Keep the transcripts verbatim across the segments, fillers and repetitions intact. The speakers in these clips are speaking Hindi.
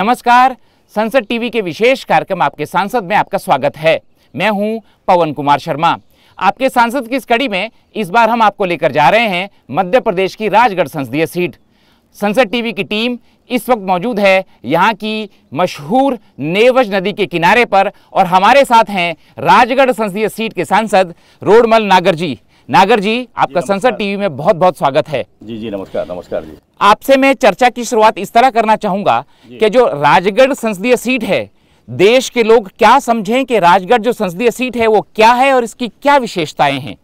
नमस्कार, संसद टीवी के विशेष कार्यक्रम आपके सांसद में आपका स्वागत है। मैं हूं पवन कुमार शर्मा। आपके सांसद की इस कड़ी में इस बार हम आपको लेकर जा रहे हैं मध्य प्रदेश की राजगढ़ संसदीय सीट। संसद टीवी की टीम इस वक्त मौजूद है यहाँ की मशहूर नेवज नदी के किनारे पर और हमारे साथ हैं राजगढ़ संसदीय सीट के सांसद रोडमल नागर जी। नागर जी, आपका संसद टीवी में बहुत बहुत स्वागत है। जी जी नमस्कार नमस्कार जी। आपसे मैं चर्चा की शुरुआत इस तरह करना चाहूंगा कि जो राजगढ़ संसदीय सीट है, देश के लोग क्या समझें कि राजगढ़ जो संसदीय सीट है वो क्या है और इसकी क्या विशेषताएं हैं।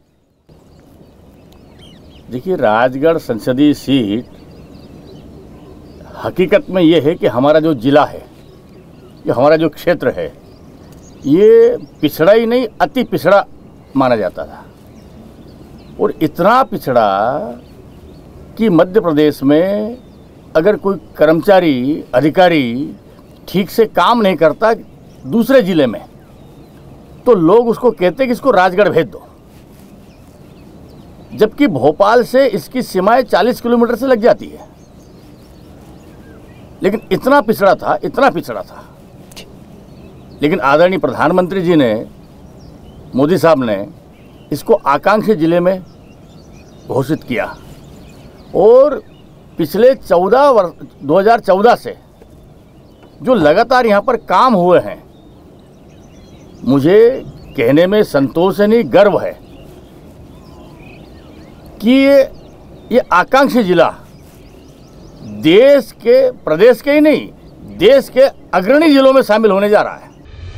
देखिए, राजगढ़ संसदीय सीट हकीकत में ये है कि हमारा जो जिला है, ये हमारा जो क्षेत्र है, ये पिछड़ा ही नहीं अति पिछड़ा माना जाता था। और इतना पिछड़ा कि मध्य प्रदेश में अगर कोई कर्मचारी अधिकारी ठीक से काम नहीं करता दूसरे ज़िले में, तो लोग उसको कहते कि इसको राजगढ़ भेज दो, जबकि भोपाल से इसकी सीमाएं चालीस किलोमीटर से लग जाती है। लेकिन इतना पिछड़ा था, इतना पिछड़ा था। लेकिन आदरणीय प्रधानमंत्री जी ने, मोदी साहब ने इसको आकांक्षी जिले में घोषित किया और पिछले चौदह वर्ष दो हज़ार चौदह से जो लगातार यहाँ पर काम हुए हैं, मुझे कहने में संतोष है नहीं गर्व है कि ये ये आकांक्षी जिला देश के, प्रदेश के ही नहीं, देश के अग्रणी जिलों में शामिल होने जा रहा है।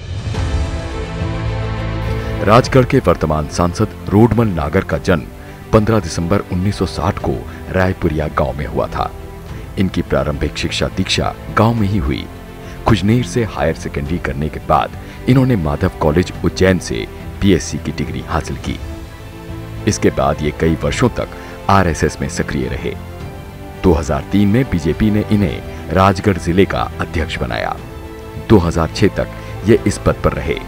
राजगढ़ के वर्तमान सांसद रोडमल नागर का जन्म पंद्रह दिसंबर उन्नीस सौ साठ को रायपुरिया गांव में हुआ था। इनकी प्रारंभिक शिक्षा दीक्षा गांव में ही हुई। खुजनेर से हायर सेकेंडरी करने के बाद इन्होंने माधव कॉलेज उज्जैन से बीएससी की डिग्री हासिल की। इसके बाद ये कई वर्षों तक आरएसएस में सक्रिय रहे। दो हज़ार तीन में बीजेपी ने इन्हें राजगढ़ जिले का अध्यक्ष बनाया। दो हज़ार छह तक ये इस पद पर रहे।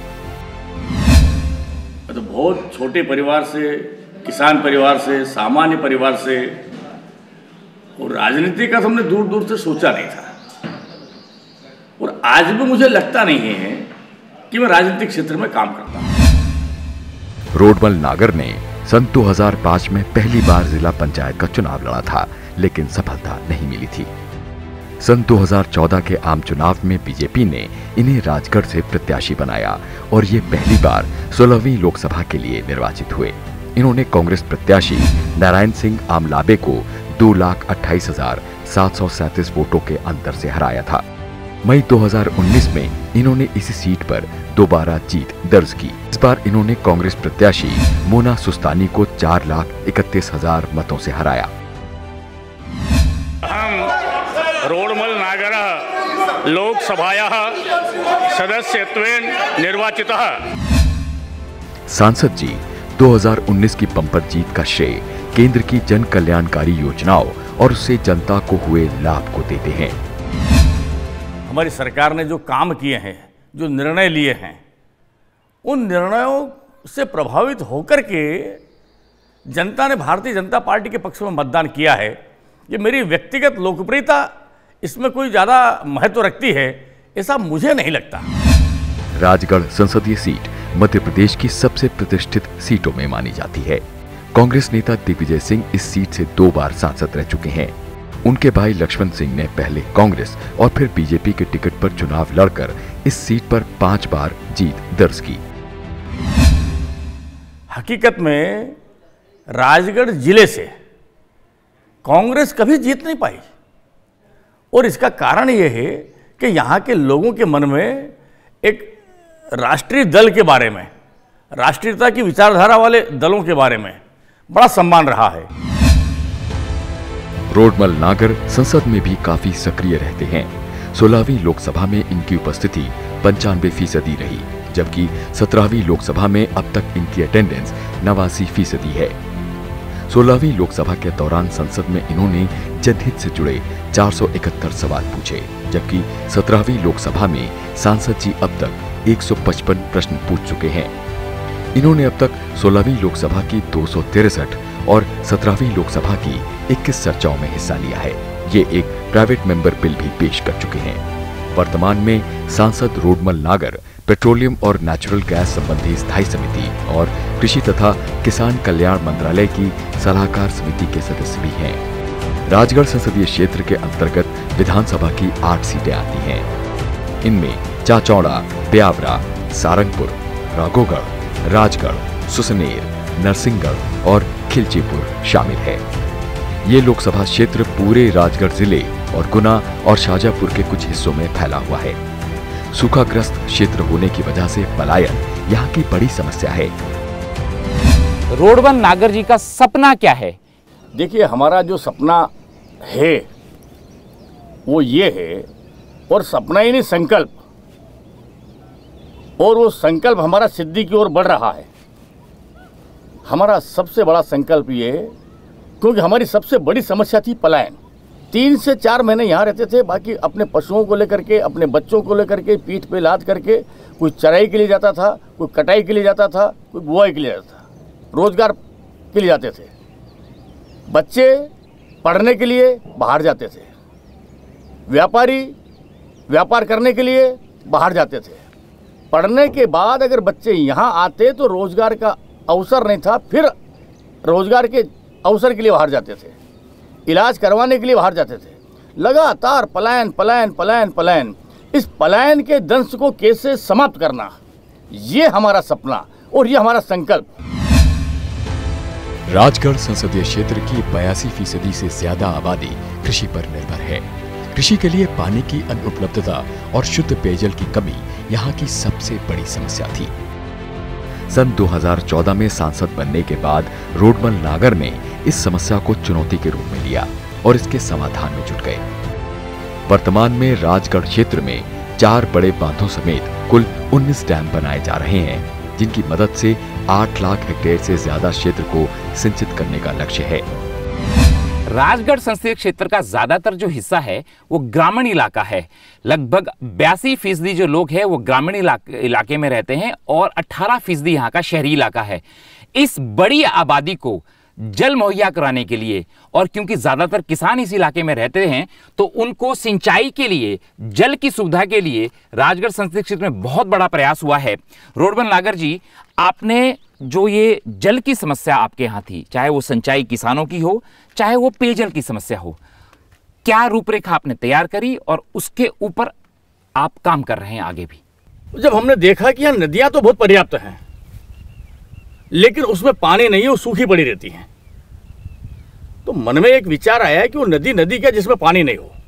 तो बहुत छोटे परिवार से, किसान परिवार से, सामान्य परिवार से, और राजनीति का हमने दूर दूर से सोचा नहीं था। और आज भी मुझे लगता नहीं है कि मैं राजनीतिक क्षेत्र में काम करता हूं। रोडमल नागर ने सन दो हज़ार पाँच में पहली बार जिला पंचायत का चुनाव लड़ा था, लेकिन सफलता नहीं मिली थी। सन दो हज़ार चौदह के आम चुनाव में बीजेपी ने इन्हें राजगढ़ से प्रत्याशी बनाया और ये पहली बार सोलहवीं लोकसभा के लिए निर्वाचित हुए। इन्होंने कांग्रेस प्रत्याशी नारायण सिंह आमलाबे को दो लाख अट्ठाईस हजार सात सौ सैंतीस वोटों के अंतर से हराया था। मई दो हज़ार उन्नीस में इन्होंने इसी सीट पर दोबारा जीत दर्ज की। इस बार इन्होंने कांग्रेस प्रत्याशी मोना सुस्तानी को चार लाख इकतीस हजार मतों से हराया। रोडमल नागर लोकसभायाः सदस्यत्वेन निर्वाचितः। सांसद जी दो हज़ार उन्नीस की बम्पर जीत का श्रेय केंद्र की जन कल्याणकारी योजनाओं और उससे जनता को हुए लाभ को देते हैं। हमारी सरकार ने जो काम किए हैं, जो निर्णय लिए हैं, उन निर्णयों से प्रभावित होकर के जनता ने भारतीय जनता पार्टी के पक्ष में मतदान किया है। ये मेरी व्यक्तिगत लोकप्रियता इसमें कोई ज़्यादा महत्व रखती है, ऐसा मुझे नहीं लगता। राजगढ़ संसदीय सीट मध्य प्रदेश की सबसे प्रतिष्ठित सीटों में मानी जाती है। कांग्रेस नेता दिग्विजय सिंह इस सीट से दो बार सांसद रह चुके हैं। उनके भाई लक्ष्मण सिंह ने पहले कांग्रेस और फिर बीजेपी के टिकट पर चुनाव लड़कर इस सीट पर पांच बार जीत दर्ज की। हकीकत में राजगढ़ जिले से कांग्रेस कभी जीत नहीं पाई और इसका कारण यह है कि यहाँ के लोगों के मन में एक राष्ट्रीय दल के बारे में, राष्ट्रीयता की विचारधारा वाले दलों के बारे में बड़ा सम्मान रहा है। रोडमल नागर संसद में भी काफी सक्रिय रहते हैं। सोलहवीं लोकसभा में इनकी उपस्थिति पंचानवे फीसदी रही, जबकि सत्रहवीं लोकसभा में अब तक इनकी अटेंडेंस नवासी फीसदी है। सोलहवीं लोकसभा के दौरान संसद में इन्होंने जनहित से जुड़े चार सौ इकहत्तर सवाल पूछे, जबकि सत्रहवीं लोकसभा में सांसद जी अब तक एक सौ पचपन प्रश्न पूछ चुके हैं। इन्होंने अब तक सोलहवीं लोकसभा की दो सौ तिरसठ और सत्रहवीं लोकसभा की इक्कीस चर्चाओं में हिस्सा लिया है। ये एक प्राइवेट मेंबर बिल भी पेश कर चुके हैं। वर्तमान में सांसद रोडमल नागर पेट्रोलियम और नेचुरल गैस संबंधी स्थायी समिति और कृषि तथा किसान कल्याण मंत्रालय की सलाहकार समिति के सदस्य भी हैं। राजगढ़ संसदीय क्षेत्र के अंतर्गत विधानसभा की आठ सीटें आती हैं। इनमें चाचौड़ा, ब्यावरा, सारंगपुर, राघोगढ़, राजगढ़, सुसनेर, नरसिंहगढ़ और खिलचीपुर शामिल है। ये लोकसभा क्षेत्र पूरे राजगढ़ जिले और गुना और शाजापुर के कुछ हिस्सों में फैला हुआ है। सूखाग्रस्त क्षेत्र होने की वजह से पलायन यहाँ की बड़ी समस्या है। रोडमल नागर जी का सपना क्या है? देखिए, हमारा जो सपना है वो ये है, और सपना ही नहीं संकल्प, और वो संकल्प हमारा सिद्धि की ओर बढ़ रहा है। हमारा सबसे बड़ा संकल्प ये है, क्योंकि हमारी सबसे बड़ी समस्या थी पलायन। तीन से चार महीने यहाँ रहते थे, बाकी अपने पशुओं को लेकर के, अपने बच्चों को लेकर के पीठ पे लाद करके कोई चराई के लिए जाता था, कोई कटाई के लिए जाता था, कोई बुआई के लिए जाता था, रोजगार के लिए जाते थे। बच्चे पढ़ने के लिए बाहर जाते थे, व्यापारी व्यापार करने के लिए बाहर जाते थे। पढ़ने के बाद अगर बच्चे यहाँ आते तो रोजगार का अवसर नहीं था, फिर रोजगार के अवसर के लिए बाहर जाते थे, इलाज करवाने के लिए बाहर जाते थे। लगातार पलायन पलायन पलायन पलायन। इस पलायन के दंश को कैसे समाप्त करना, ये हमारा सपना और ये हमारा संकल्प। राजगढ़ संसदीय क्षेत्र की बयासी फीसदी से ज्यादा आबादी कृषि पर निर्भर है। कृषि के लिए पानी की अनुपलब्धता और शुद्ध पेयजल की कमी यहाँ की सबसे बड़ी समस्या थी। सन दो हज़ार चौदह में सांसद बनने के बाद रोडमल नागर ने इस समस्या को चुनौती के रूप में लिया और इसके समाधान में जुट गए। वर्तमान में राजगढ़ क्षेत्र में चार बड़े बांधों समेत कुल उन्नीस डैम बनाए जा रहे हैं, जिनकी मदद से आठ लाख हेक्टेयर से ज्यादा क्षेत्र को सिंचित करने का लक्ष्य है। राजगढ़ संसदीय क्षेत्र का ज्यादातर जो हिस्सा है वो ग्रामीण इलाका है। लगभग बयासी फीसदी जो लोग हैं वो ग्रामीण इलाके, इलाके में रहते हैं और अठारह फीसदी यहाँ का शहरी इलाका है। इस बड़ी आबादी को जल मुहैया कराने के लिए, और क्योंकि ज्यादातर किसान इस इलाके में रहते हैं, तो उनको सिंचाई के लिए, जल की सुविधा के लिए राजगढ़ संसदीय क्षेत्र में बहुत बड़ा प्रयास हुआ है। रोडमल नागर जी, आपने जो ये जल की समस्या आपके यहाँ थी, चाहे वो सिंचाई किसानों की हो, चाहे वो पेयजल की समस्या हो, क्या रूपरेखा आपने तैयार करी और उसके ऊपर आप काम कर रहे हैं आगे भी? जब हमने देखा कि यहाँ नदियां तो बहुत पर्याप्त हैं, लेकिन उसमें पानी नहीं है, वो सूखी पड़ी रहती हैं, तो मन में एक विचार आया कि वो नदी नदी क्या जिसमें पानी नहीं हो।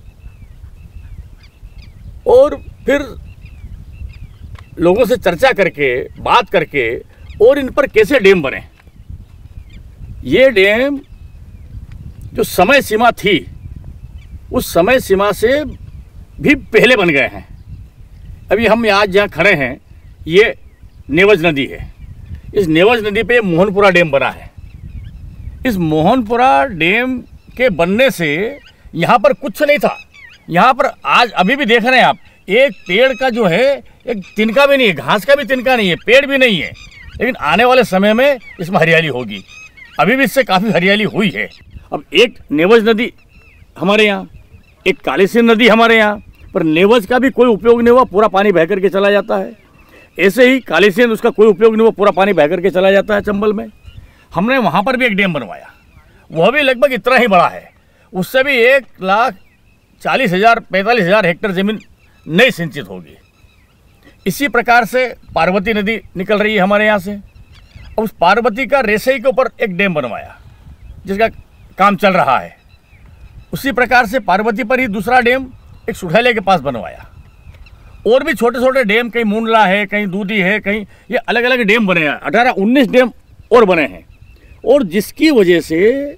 और फिर लोगों से चर्चा करके, बात करके, और इन पर कैसे डैम बने। ये डैम जो समय सीमा थी, उस समय सीमा से भी पहले बन गए हैं। अभी हम आज जहाँ खड़े हैं, ये नेवज नदी है। इस नेवज नदी पे मोहनपुरा डैम बना है। इस मोहनपुरा डैम के बनने से यहाँ पर कुछ नहीं था। यहाँ पर आज अभी भी देख रहे हैं आप, एक पेड़ का जो है एक तिनका भी नहीं है, घास का भी तिनका नहीं है, पेड़ भी नहीं है, लेकिन आने वाले समय में इसमें हरियाली होगी। अभी भी इससे काफ़ी हरियाली हुई है। अब एक नेवज नदी हमारे यहाँ, एक कालीसिंध नदी हमारे यहाँ, पर नेवज का भी कोई उपयोग नहीं हुआ, पूरा पानी बह करके चला जाता है। ऐसे ही कालीसिंध, उसका कोई उपयोग नहीं हुआ, पूरा पानी बह करके चला जाता है चंबल में। हमने वहाँ पर भी एक डैम बनवाया, वह भी लगभग इतना ही बड़ा है। उससे भी एक लाख चालीस हज़ार पैंतालीस हज़ार हेक्टेयर ज़मीन नहीं सिंचित होगी। इसी प्रकार से पार्वती नदी निकल रही है हमारे यहाँ से। अब उस पार्वती का रेसई के ऊपर एक डैम बनवाया, जिसका काम चल रहा है। उसी प्रकार से पार्वती पर ही दूसरा डैम एक सुठाले के पास बनवाया। और भी छोटे छोटे डैम, कहीं मुंडला है, कहीं दूधी है, कहीं ये अलग अलग डैम बने हैं। अठारह उन्नीस डैम और बने हैं, और जिसकी वजह से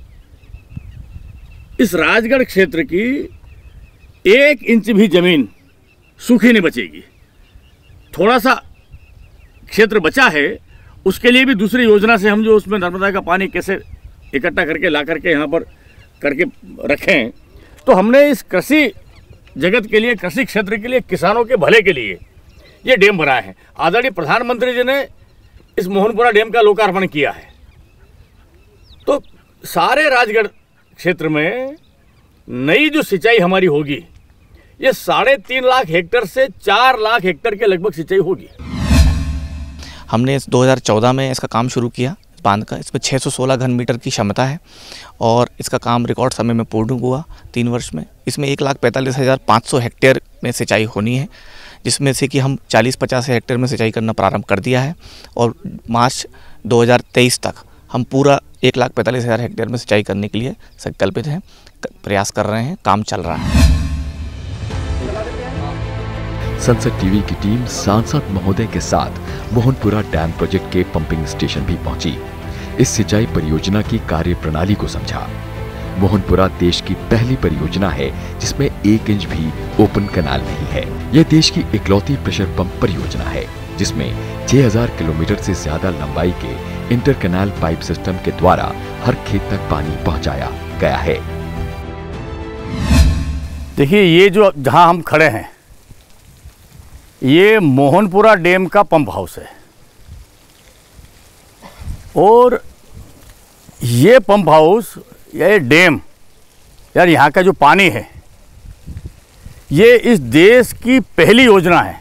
इस राजगढ़ क्षेत्र की एक इंच भी जमीन सूखी नहीं बचेगी। थोड़ा सा क्षेत्र बचा है, उसके लिए भी दूसरी योजना से हम जो उसमें नर्मदा का पानी कैसे इकट्ठा करके ला करके यहाँ पर करके रखें, तो हमने इस कृषि जगत के लिए, कृषि क्षेत्र के लिए, किसानों के भले के लिए ये डैम बनाए हैं। आदरणीय प्रधानमंत्री जी ने इस मोहनपुरा डैम का लोकार्पण किया है। तो सारे राजगढ़ क्षेत्र में नई जो सिंचाई हमारी होगी, ये साढ़े तीन लाख हेक्टेयर से चार लाख हेक्टेयर के लगभग सिंचाई होगी। हमने दो हज़ार चौदह में इसका काम शुरू किया बांध का। इसमें छह सौ सोलह घन मीटर की क्षमता है और इसका काम रिकॉर्ड समय में पूर्ण हुआ तीन वर्ष में। इसमें एक लाख पैंतालीस हज़ार पाँच सौ हेक्टेयर में सिंचाई होनी है, जिसमें से कि हम चालीस पचास हेक्टेयर में सिंचाई करना प्रारंभ कर दिया है और मार्च दो हज़ार तेईस तक हम पूरा एक लाख पैंतालीस हज़ार हेक्टेयर में सिंचाई करने के लिए संकल्पित हैं, प्रयास कर रहे हैं, काम चल रहा है। संसद टीवी की टीम सांसद महोदय के साथ मोहनपुरा डैम प्रोजेक्ट के पंपिंग स्टेशन भी पहुंची। इस सिंचाई परियोजना की कार्य प्रणाली को समझा। मोहनपुरा देश की पहली परियोजना है जिसमें एक इंच भी ओपन कैनाल नहीं है। यह देश की इकलौती प्रेशर पंप परियोजना है जिसमें छह हज़ार किलोमीटर से ज्यादा लंबाई के इंटर कैनाल पाइप सिस्टम के द्वारा हर खेत तक पानी पहुंचाया गया है। देखिए, ये जो जहां हम खड़े हैं ये मोहनपुरा डैम का पंप हाउस है और ये पंप हाउस, ये डैम, यार यहाँ का जो पानी है ये इस देश की पहली योजना है।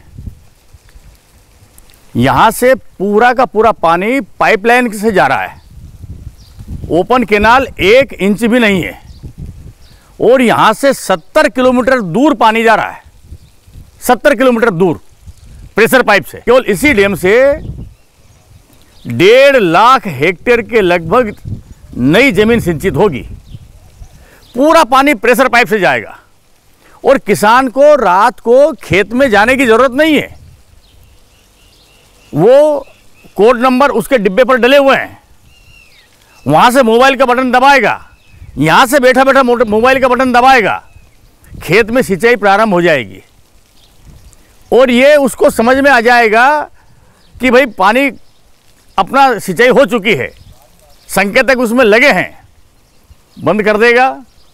यहाँ से पूरा का पूरा पानी पाइपलाइन से जा रहा है, ओपन कैनाल एक इंच भी नहीं है और यहाँ से सत्तर किलोमीटर दूर पानी जा रहा है, सत्तर किलोमीटर दूर प्रेशर पाइप से। केवल इसी डैम से डेढ़ लाख हेक्टेयर के लगभग नई जमीन सिंचित होगी। पूरा पानी प्रेशर पाइप से जाएगा और किसान को रात को खेत में जाने की जरूरत नहीं है। वो कोड नंबर उसके डिब्बे पर डले हुए हैं, वहां से मोबाइल का बटन दबाएगा, यहां से बैठा बैठा मोबाइल का बटन दबाएगा, खेत में सिंचाई प्रारंभ हो जाएगी और ये उसको समझ में आ जाएगा कि भाई पानी अपना सिंचाई हो चुकी है, संकेतक उसमें लगे हैं, बंद कर देगा,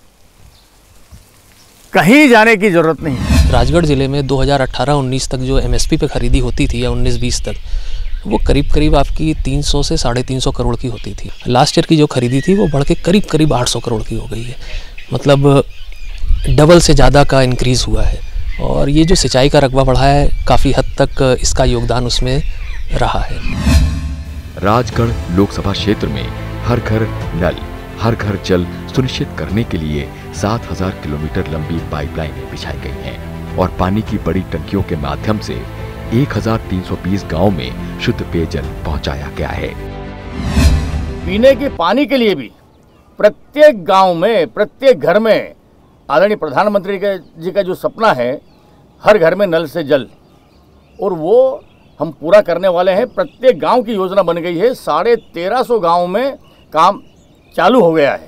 कहीं जाने की जरूरत नहीं। राजगढ़ ज़िले में दो हज़ार अठारह उन्नीस तक जो एमएसपी पे खरीदी होती थी या उन्नीस बीस तक, वो करीब करीब आपकी तीन सौ से साढ़े तीन सौ करोड़ की होती थी। लास्ट ईयर की जो खरीदी थी वो बढ़ के करीब करीब आठ सौ करोड़ की हो गई है, मतलब डबल से ज़्यादा का इंक्रीज़ हुआ है। और ये जो सिंचाई का रकबा बढ़ा है, काफ़ी हद तक इसका योगदान उसमें रहा है। राजगढ़ लोकसभा क्षेत्र में हर घर नल, हर घर जल सुनिश्चित करने के लिए सात हज़ार किलोमीटर लंबी पाइपलाइनें बिछाई गई हैं और पानी की बड़ी टंकियों के माध्यम से एक हज़ार तीन सौ बीस गाँव में शुद्ध पेयजल पहुंचाया गया है। पीने के पानी के लिए भी प्रत्येक गांव में, प्रत्येक घर में आदरणीय प्रधानमंत्री के जी का जो सपना है हर घर में नल से जल, और वो हम पूरा करने वाले हैं। प्रत्येक गांव की योजना बन गई है, साढ़े तेरह सौ गाँव में काम चालू हो गया है।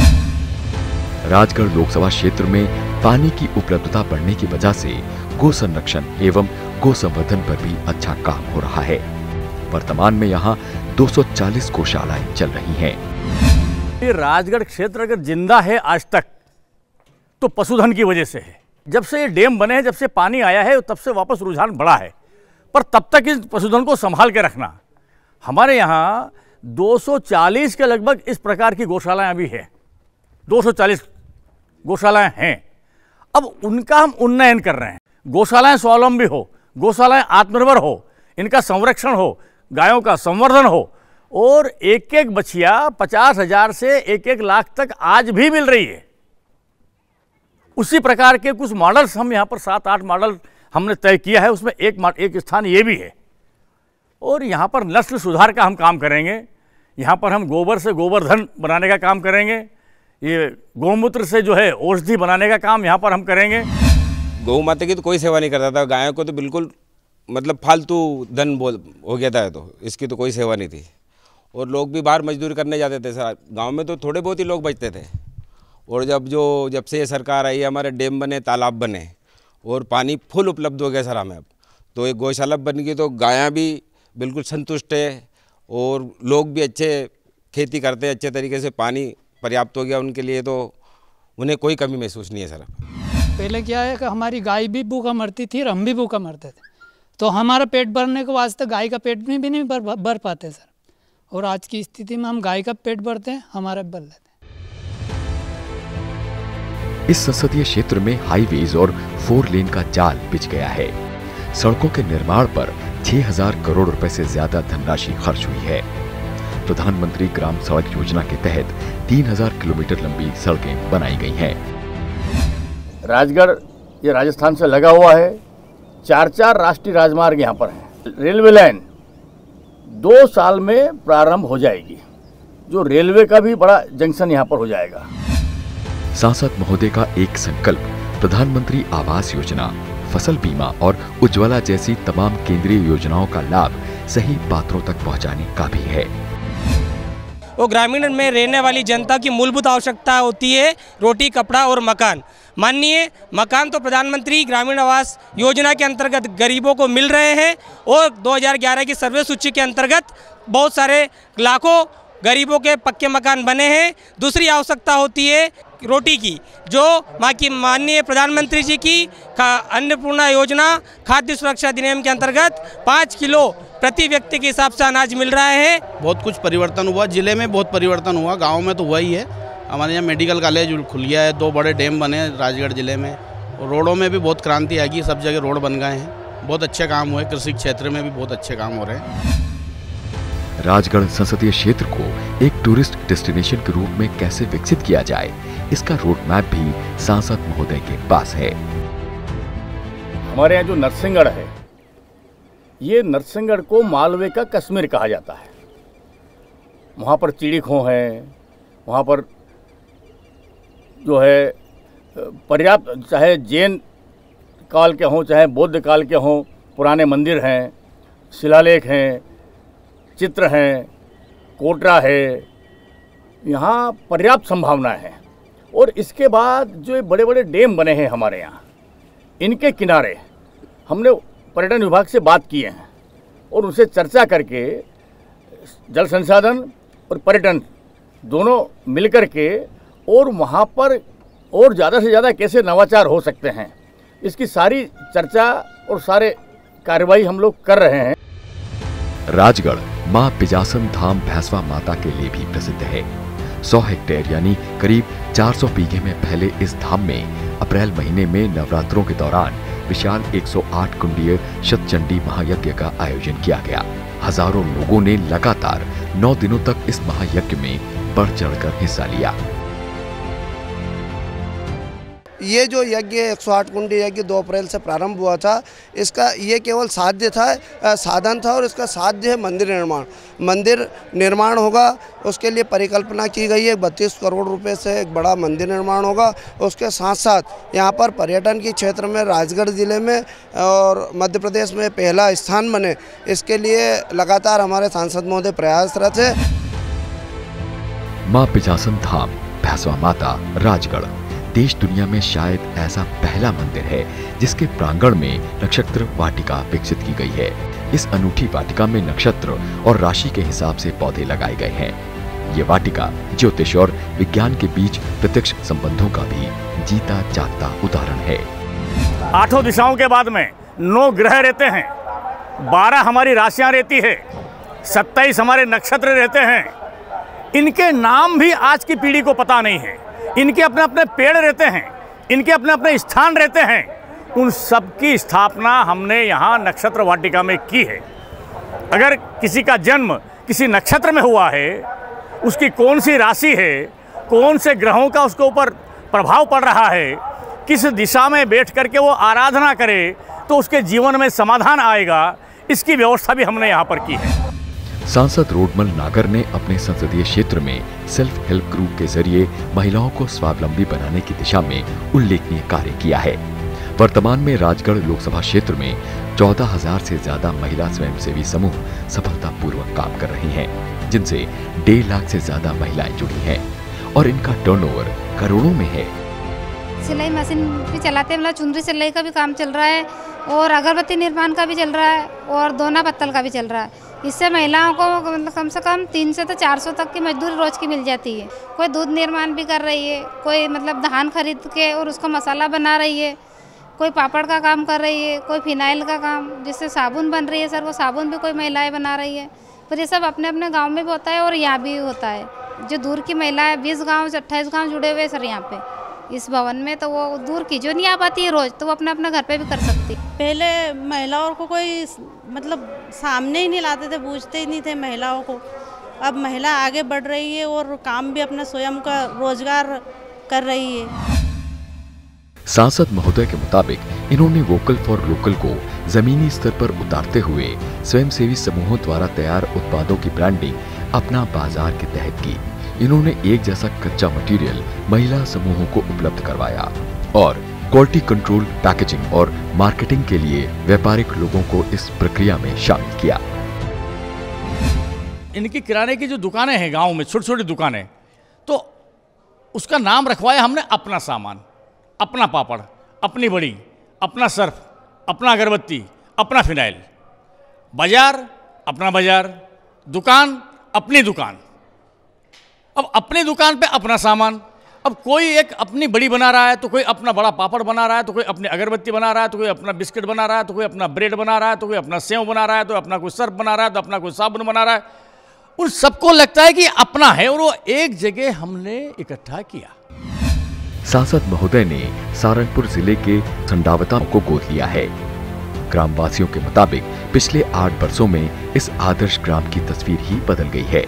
राजगढ़ लोकसभा क्षेत्र में पानी की उपलब्धता बढ़ने की वजह से गो संरक्षण एवं गो संवर्धन पर भी अच्छा काम हो रहा है। वर्तमान में यहाँ दो सौ चालीस गौशालाएं चल रही हैं। ये राजगढ़ क्षेत्र अगर जिंदा है आज तक तो पशुधन की वजह से है। जब से ये डैम बने हैं, जब से पानी आया है, तब से वापस रुझान बढ़ा है, पर तब तक इस पशुधन को संभाल के रखना। हमारे यहाँ दो सौ चालीस के लगभग इस प्रकार की गौशालाएं अभी है, दो सौ चालीस गौशालाएं हैं। अब उनका हम उन्नयन कर रहे हैं। गौशालाएं स्वावलंबी हो, गौशालाएं आत्मनिर्भर हो, इनका संरक्षण हो, गायों का संवर्धन हो, और एक एक बछिया पचास हजार से एक एक लाख तक आज भी मिल रही है। उसी प्रकार के कुछ मॉडल्स हम यहाँ पर सात आठ मॉडल हमने तय किया है, उसमें एक एक स्थान ये भी है। और यहाँ पर नस्ल सुधार का हम काम करेंगे। यहाँ पर हम गोबर से गोवर्धन बनाने का काम करेंगे, ये गौमूत्र से जो है औषधि बनाने का काम यहाँ पर हम करेंगे। गौ माता की तो कोई सेवा नहीं करता था, गायों को तो बिल्कुल मतलब फालतू धन बोल हो गया था, तो इसकी तो कोई सेवा नहीं थी। और लोग भी बाहर मजदूरी करने जाते थे सर, गांव में तो थोड़े बहुत ही लोग बचते थे। और जब जो जब से ये सरकार आई, हमारे डैम बने, तालाब बने और पानी फुल उपलब्ध हो गया सर हमें अब, तो एक गौशाला बन गई, तो गायाँ भी बिल्कुल संतुष्ट है और लोग भी अच्छे खेती करते हैं, अच्छे तरीके से पानी पर्याप्त हो गया उनके लिए, तो उन्हें कोई कमी महसूस नहीं है सर। पहले क्या है कि हमारी गाय भी भूखा मरती थी और हम भी भूखा मरते थे, तो हमारा पेट भरने के वास्ते गाय का पेट में भी नहीं भर भर पाते सर। और आज की स्थिति में हम गाय का पेट भरते हैं, हमारा भर लेते हैं। इस संसदीय क्षेत्र में हाईवेज और फोर लेन का जाल बिछ गया है। सड़कों के निर्माण पर छह हज़ार करोड़ रुपए से ज्यादा धनराशि खर्च हुई है। प्रधानमंत्री ग्राम सड़क योजना के तहत तीन हज़ार किलोमीटर लंबी सड़कें बनाई गई हैं। राजगढ़ ये राजस्थान से लगा हुआ है। चार चार राष्ट्रीय राजमार्ग यहाँ पर हैं। रेलवे लाइन दो साल में प्रारंभ हो जाएगी, जो रेलवे का भी बड़ा जंक्शन यहाँ पर हो जाएगा। सांसद महोदय का एक संकल्प प्रधानमंत्री आवास योजना, फसल बीमा और उज्ज्वला जैसी तमाम केंद्रीय योजनाओं का लाभ सही पात्रों तक पहुंचाने का भी है। वो ग्रामीण में रहने वाली जनता की मूलभूत आवश्यकता होती है रोटी, कपड़ा और मकान। माननीय मकान तो प्रधानमंत्री ग्रामीण आवास योजना के अंतर्गत गरीबों को मिल रहे हैं और दो हज़ार ग्यारह की सर्वे सूची के अंतर्गत बहुत सारे लाखों गरीबों के पक्के मकान बने हैं। दूसरी आवश्यकता होती है रोटी की, जो माँ की माननीय प्रधानमंत्री जी की अन्नपूर्णा योजना खाद्य सुरक्षा अधिनियम के अंतर्गत पाँच किलो प्रति व्यक्ति के हिसाब से अनाज मिल रहा है। बहुत कुछ परिवर्तन हुआ, जिले में बहुत परिवर्तन हुआ, गांव में तो हुआ ही है। हमारे यहाँ मेडिकल कॉलेज खुल गया है, दो बड़े डैम बने हैं राजगढ़ जिले में, और रोडों में भी बहुत क्रांति आएगी, सब जगह रोड बन गए हैं, बहुत अच्छे काम हुए। कृषि क्षेत्र में भी बहुत अच्छे काम हो रहे हैं। राजगढ़ संसदीय क्षेत्र को एक टूरिस्ट डेस्टिनेशन के रूप में कैसे विकसित किया जाए, इसका रोड मैप भी सांसद महोदय के पास है। हमारे यहाँ जो नरसिंहगढ़ है, ये नरसिंहगढ़ को मालवे का कश्मीर कहा जाता है। वहाँ पर चिड़ी खो है, वहाँ पर जो है पर्याप्त, चाहे जैन काल के हों चाहे बौद्ध काल के हों, पुराने मंदिर हैं, शिलालेख हैं, चित्र हैं, कोटरा है, यहाँ पर्याप्त संभावनाएं हैं। और इसके बाद जो बड़े बड़े डैम बने हैं हमारे यहाँ, इनके किनारे हमने पर्यटन विभाग से बात किए हैं और उनसे चर्चा करके जल संसाधन और पर्यटन दोनों मिलकर के और वहाँ पर और ज़्यादा से ज़्यादा कैसे नवाचार हो सकते हैं, इसकी सारी चर्चा और सारे कार्रवाई हम लोग कर रहे हैं। राजगढ़ मां पिजासन धाम भैंसवा माता के लिए भी प्रसिद्ध है। सौ हेक्टेयर यानी करीब चार सौ बीघे में फैले इस धाम में अप्रैल महीने में नवरात्रों के दौरान विशाल एक सौ आठ कुंडीय शतचंडी महायज्ञ का आयोजन किया गया। हजारों लोगों ने लगातार नौ दिनों तक इस महायज्ञ में बढ़ चढ़कर हिस्सा लिया। ये जो यज्ञ एक सौ आठ कुंडी यज्ञ दो अप्रैल से प्रारंभ हुआ था, इसका ये केवल साध्य था, साधन था, और इसका साध्य है मंदिर निर्माण। मंदिर निर्माण होगा, उसके लिए परिकल्पना की गई है। बत्तीस करोड़ रुपए से एक बड़ा मंदिर निर्माण होगा। उसके साथ साथ यहाँ पर पर्यटन के क्षेत्र में राजगढ़ जिले में और मध्य प्रदेश में पहला स्थान बने, इसके लिए लगातार हमारे सांसद महोदय प्रयासरत है। मां पिजासन धाम भैंसवा माता राजगढ़ देश दुनिया में शायद ऐसा पहला मंदिर है जिसके प्रांगण में नक्षत्र वाटिका विकसित की गई है। इस अनूठी वाटिका में नक्षत्र और राशि के हिसाब से पौधे लगाए गए हैं। ये वाटिका ज्योतिष और विज्ञान के बीच प्रत्यक्ष संबंधों का भी जीता जागता उदाहरण है। आठों दिशाओं के बाद में नौ ग्रह रहते हैं, बारह हमारी राशियां रहती है, सत्ताईस हमारे नक्षत्र रहते हैं। इनके नाम भी आज की पीढ़ी को पता नहीं है। इनके अपने अपने पेड़ रहते हैं, इनके अपने अपने स्थान रहते हैं। उन सब की स्थापना हमने यहाँ नक्षत्र वाटिका में की है। अगर किसी का जन्म किसी नक्षत्र में हुआ है, उसकी कौन सी राशि है, कौन से ग्रहों का उसके ऊपर प्रभाव पड़ रहा है, किस दिशा में बैठ करके वो आराधना करे तो उसके जीवन में समाधान आएगा, इसकी व्यवस्था भी हमने यहाँ पर की है। सांसद रोडमल नागर ने अपने संसदीय क्षेत्र में सेल्फ हेल्प ग्रुप के जरिए महिलाओं को स्वावलंबी बनाने की दिशा में उल्लेखनीय कार्य किया है। वर्तमान में राजगढ़ लोकसभा क्षेत्र में चौदह हजार से ज्यादा महिला स्वयंसेवी समूह सफलतापूर्वक काम कर रही हैं, जिनसे डेढ़ लाख से ज्यादा महिलाएं जुड़ी हैं और इनका टर्नओवर करोड़ों में है। सिलाई मशीन भी चलाते हैं, मतलब चुनरी सिलाई का भी काम चल रहा है और अगरबत्ती निर्माण का भी चल रहा है और दोना पत्तल का भी चल रहा है। इससे महिलाओं को मतलब कम से कम तीन से तो चार सौ तक की मजदूरी रोज की मिल जाती है। कोई दूध निर्माण भी कर रही है, कोई मतलब धान खरीद के और उसका मसाला बना रही है, कोई पापड़ का काम कर रही है, कोई फिनाइल का काम जिससे साबुन बन रही है सर, वो साबुन भी कोई महिलाएं बना रही है। पर ये सब अपने अपने गाँव में भी होता है और यहाँ भी होता है। जो दूर की महिलाएं बीस गाँव से अट्ठाईस गाँव जुड़े हुए सर यहाँ पे, इस भवन में, तो वो दूर की जो नहीं आ पाती है रोज़, तो वो अपना अपना घर पे भी कर सकती। पहले महिलाओं को कोई मतलब सामने ही नहीं लाते थे, पूछते ही नहीं थे महिलाओं को। अब महिला आगे बढ़ रही है और काम भी अपना स्वयं का रोजगार कर रही है। सांसद महोदय के मुताबिक इन्होंने वोकल फॉर लोकल को जमीनी स्तर पर उतारते हुए स्वयंसेवी समूहों द्वारा तैयार उत्पादों की ब्रांडिंग अपना बाजार के तहत की। इन्होंने एक जैसा कच्चा मटेरियल महिला समूहों को उपलब्ध करवाया और क्वालिटी कंट्रोल, पैकेजिंग और मार्केटिंग के लिए व्यापारिक लोगों को इस प्रक्रिया में शामिल किया। इनकी किराने की जो दुकानें हैं गांव में, छोटी छोटी दुकानें, तो उसका नाम रखवाया हमने अपना सामान, अपना पापड़, अपनी बड़ी, अपना सर्फ, अपना अगरबत्ती, अपना फिनाइल। बाजार अपना बाजार, दुकान अपनी दुकान। अब अपनी दुकान पे अपना सामान। अब कोई एक अपनी बड़ी बना रहा है, तो कोई अपना बड़ा पापड़ बना रहा है, तो कोई अपनी अगरबत्ती बना रहा है, तो कोई अपना बिस्किट बना रहा है, तो कोई अपना ब्रेड बना रहा है, तो कोई अपना सेव बना रहा है, तो अपना कोई सर्फ बना रहा है, तो अपना कोई साबुन बना रहा है। उन सबको लगता है कि अपना है और वो एक जगह हमने इकट्ठा किया। सांसद महोदय ने सारंगपुर जिले के संडावता को गोद लिया है। ग्रामवासियों के मुताबिक पिछले आठ वर्षों में इस आदर्श ग्राम की तस्वीर ही बदल गई है।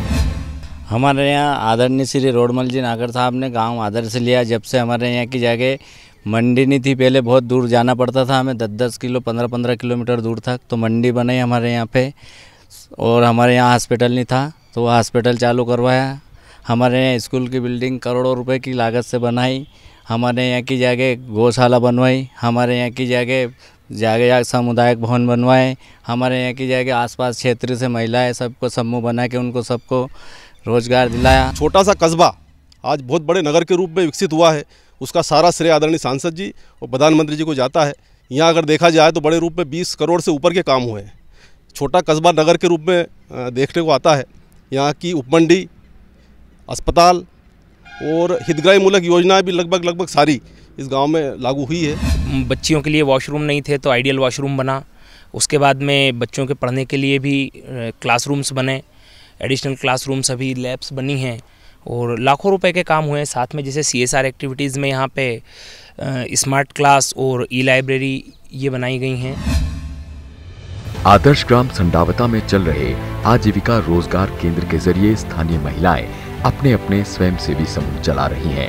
हमारे यहाँ आदरणीय श्री रोडमल जी नागर साहब ने गांव आदर्श लिया। जब से हमारे यहाँ की जगह मंडी नहीं थी, पहले बहुत दूर जाना पड़ता था हमें, दस दस किलो पंद्रह पंद्रह किलोमीटर दूर तक, तो मंडी बनाई हमारे यहाँ पे। और हमारे यहाँ हॉस्पिटल नहीं था, तो वो हॉस्पिटल चालू करवाया। हमारे यहाँ स्कूल की बिल्डिंग करोड़ों रुपए की लागत से बनाई। हमारे यहाँ की जगह गौशाला बनवाई। हमारे यहाँ की जगह जगह सामुदायिक भवन बनवाए। हमारे यहाँ की जगह आसपास क्षेत्र से महिलाएं सबको समूह बना के उनको सबको रोजगार दिलाया। छोटा सा कस्बा आज बहुत बड़े नगर के रूप में विकसित हुआ है, उसका सारा श्रेय आदरणीय सांसद जी और प्रधानमंत्री जी को जाता है। यहाँ अगर देखा जाए तो बड़े रूप में बीस करोड़ से ऊपर के काम हुए हैं। छोटा कस्बा नगर के रूप में देखने को आता है। यहाँ की उपमंडी, अस्पताल और हितग्राही मूलक योजनाएं भी लगभग लगभग सारी इस गांव में लागू हुई है। बच्चियों के लिए वॉशरूम नहीं थे, तो आइडियल वॉशरूम बना। उसके बाद में बच्चों के पढ़ने के लिए भी क्लासरूम्स बने, एडिशनल क्लासरूम्स, अभी लैब्स बनी हैं और लाखों रुपए के काम हुए हैं। साथ में जैसे सीएसआर एक्टिविटीज़ में यहाँ पे स्मार्ट क्लास और ई लाइब्रेरी ये बनाई गई हैं। आदर्श ग्राम संडावता में चल रहे आजीविका रोजगार केंद्र के जरिए स्थानीय महिलाएं अपने अपने स्वयंसेवी समूह चला रही हैं।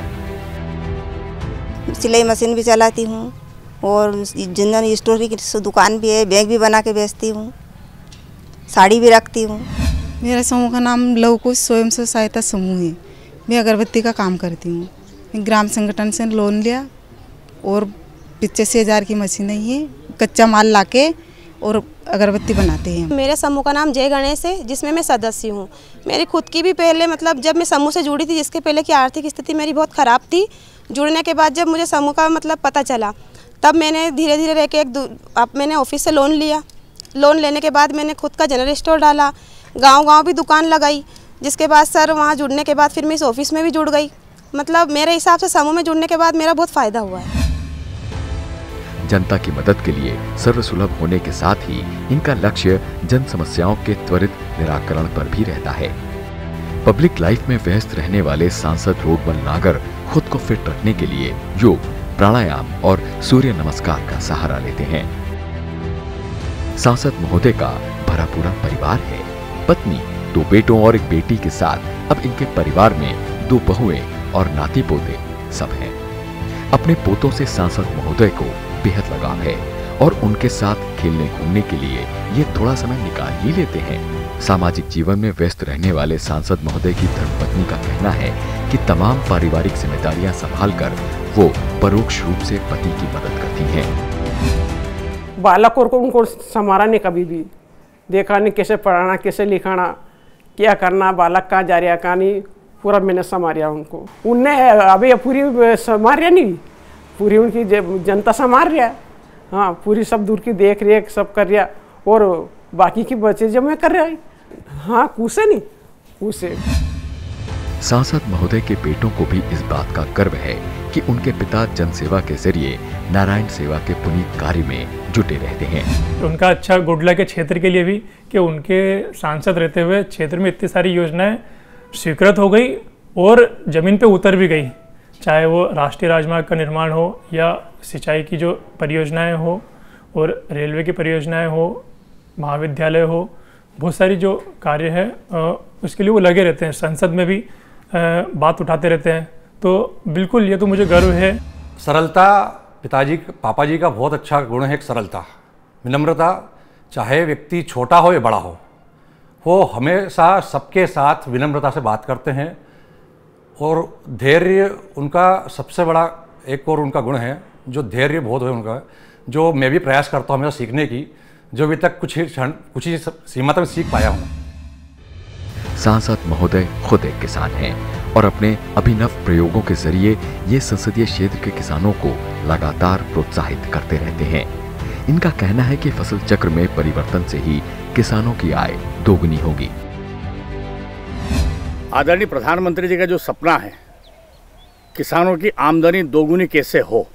सिलाई मशीन भी चलाती हूँ और जनरल स्टोर की दुकान भी है, बैग भी बना के बेचती हूँ, साड़ी भी रखती हूँ। मेरे समूह का नाम लव कुश स्वयं सहायता समूह है। मैं अगरबत्ती का काम करती हूँ। ग्राम संगठन से लोन लिया और पचासी हज़ार की मशीन है, कच्चा माल लाके और अगरबत्ती बनाते हैं। मेरे समूह का नाम जय गणेश है, जिसमें मैं सदस्य हूँ। मेरी खुद की भी पहले मतलब जब मैं समूह से जुड़ी थी, जिसके पहले की आर्थिक स्थिति मेरी बहुत ख़राब थी, जुड़ने के बाद जब मुझे समूह का मतलब पता चला, तब मैंने धीरे धीरे रह के एक अब मैंने ऑफिस से लोन लिया। लोन लेने के बाद मैंने खुद का जनरल स्टोर डाला, गांव गांव भी दुकान लगाई, जिसके बाद सर वहाँ जुड़ने के बाद फिर मैं इस ऑफिस में भी जुड़ गई। मतलब मेरे हिसाब से समूह में जुड़ने के बाद मेरा बहुत फ़ायदा हुआ है। जनता की मदद के लिए सर्वसुलभ होने के साथ ही इनका लक्ष्य जन समस्याओं के त्वरित निराकरण पर भी रहता है। पब्लिक लाइफ में व्यस्त रहने वाले सांसद रोडमल नागर खुद को फिट रखने के लिए योग, प्राणायाम और सूर्य नमस्कार का सहारा लेते हैं। सांसद महोदय का भरा पूरा परिवार है। पत्नी, दो बेटों और एक बेटी के साथ अब इनके परिवार में दो बहुएं और नाती पोते सब हैं। अपने पोतों से सांसद महोदय को बेहद लगाव है और उनके साथ खेलने घूमने के लिए ये थोड़ा समय निकाल ही लेते हैं। सामाजिक जीवन में व्यस्त रहने वाले सांसद महोदय की धर्मपत्नी का कहना है कि तमाम पारिवारिक जिम्मेदारियां संभालकर वो परोक्ष रूप से पति की मदद करती हैं। बालक को उनको संभाला नहीं, कभी भी देखा नहीं कैसे पढ़ाना, कैसे लिखाना, क्या करना, बालक का जा रहा का नहीं, पूरा मैंने संभालिया उनको। उनने अभी पूरी संभालिया नहीं, पूरी उनकी जनता संभाल रहा है। हाँ, पूरी सब दूर की देख रेख सब कर रहा और बाकी की बच्चे जब मैं कर रहा है। हाँ, कुसे नहीं कुसे। सांसद महोदय के बेटों को भी इस बात का गर्व है कि उनके पिता जनसेवा के जरिए नारायण सेवा के पुनीत कार्य में जुटे रहते हैं। उनका अच्छा गुड लक है क्षेत्र के लिए भी कि उनके सांसद रहते हुए क्षेत्र में इतनी सारी योजनाएं स्वीकृत हो गई और जमीन पे उतर भी गई। चाहे वो राष्ट्रीय राजमार्ग का निर्माण हो या सिंचाई की जो परियोजनाएं हो और रेलवे की परियोजनाएं हो, महाविद्यालय हो, बहुत सारी जो कार्य है उसके लिए वो लगे रहते हैं। संसद में भी बात उठाते रहते हैं। तो बिल्कुल ये तो मुझे गर्व है। सरलता पिताजी पापा जी का बहुत अच्छा गुण है, एक सरलता, विनम्रता। चाहे व्यक्ति छोटा हो या बड़ा हो, वो हमेशा सबके साथ विनम्रता से बात करते हैं। और धैर्य उनका सबसे बड़ा एक और उनका गुण है, जो धैर्य बहुत है उनका, जो मैं भी प्रयास करता हूँ हमेशा सीखने की, जो अभी तक कुछ ही क्षण कुछ ही सीमा तक सीख पाया हूँ। सांसद महोदय खुद एक किसान हैं और अपने अभिनव प्रयोगों के जरिए ये संसदीय क्षेत्र के किसानों को लगातार प्रोत्साहित करते रहते हैं। इनका कहना है कि फसल चक्र में परिवर्तन से ही किसानों की आय दोगुनी होगी। आदरणीय प्रधानमंत्री जी का जो सपना है किसानों की आमदनी दोगुनी कैसे हो,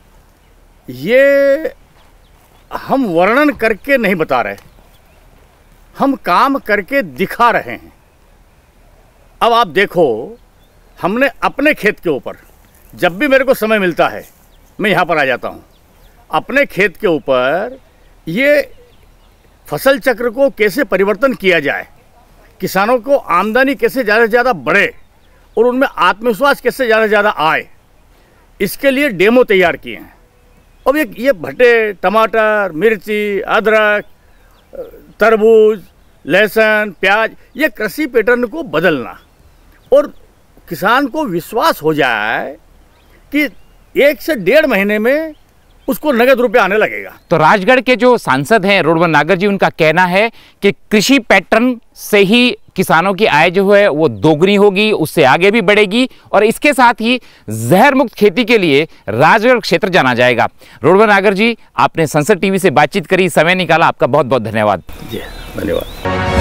ये हम वर्णन करके नहीं बता रहे, हम काम करके दिखा रहे हैं। अब आप देखो, हमने अपने खेत के ऊपर, जब भी मेरे को समय मिलता है मैं यहाँ पर आ जाता हूँ, अपने खेत के ऊपर ये फसल चक्र को कैसे परिवर्तन किया जाए, किसानों को आमदनी कैसे ज़्यादा से ज़्यादा बढ़े और उनमें आत्मविश्वास कैसे ज़्यादा से ज़्यादा आए, इसके लिए डेमो तैयार किए हैं। अब ये ये भट्टे, टमाटर, मिर्ची, अदरक, तरबूज, लहसुन, प्याज, ये कृषि पैटर्न को बदलना और किसान को विश्वास हो जाए कि एक से डेढ़ महीने में उसको नगद रुपये आने लगेगा। तो राजगढ़ के जो सांसद हैं रोडमल नागर जी, उनका कहना है कि कृषि पैटर्न से ही किसानों की आय जो है वो दोगुनी होगी, उससे आगे भी बढ़ेगी और इसके साथ ही जहर मुक्त खेती के लिए राजगढ़ क्षेत्र जाना जाएगा। रोडमल नागर जी, आपने संसद टीवी से बातचीत करी, समय निकाला, आपका बहुत बहुत धन्यवाद। जी धन्यवाद।